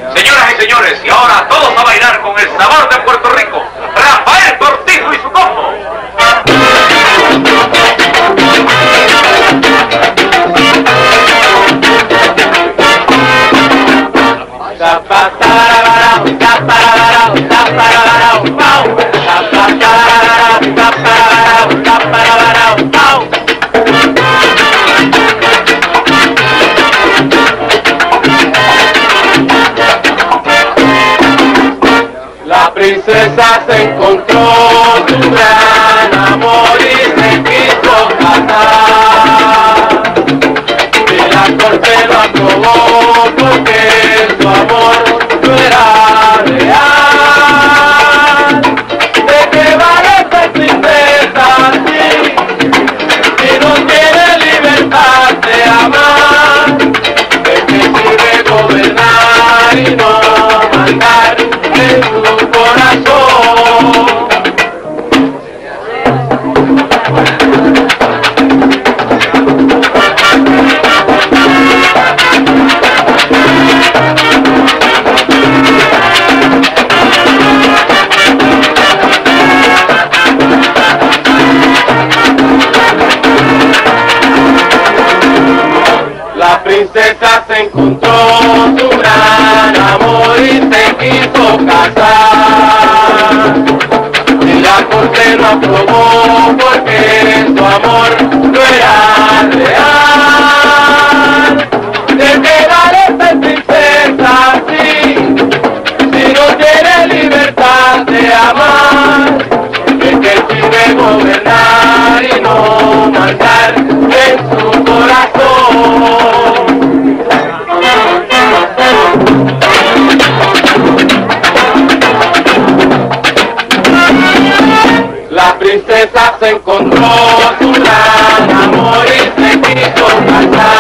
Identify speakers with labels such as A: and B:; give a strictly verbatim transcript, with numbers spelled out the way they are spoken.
A: Señoras y señores, y ahora todos a bailar con el sabor de Puerto Rico, Rafael Cortijo y su combo.
B: La princesa se encontró su gran amor y se quiso casar, y la corte lo aprobó porque su amor no era real. ¿De qué vale ser princesa si, si no tiene libertad de amar? ¿De qué sirve gobernar y no mandar en su corazón? La princesa se encontró su gran amor y se quiso casar, y la corte lo aprobó porque su amor no era real. ¿De qué vale ser princesa si, si no tiene libertad de amar? ¿De qué sirve gobernar y no mandar en su corazón? La princesa se encontró su gran amor y se quiso casar.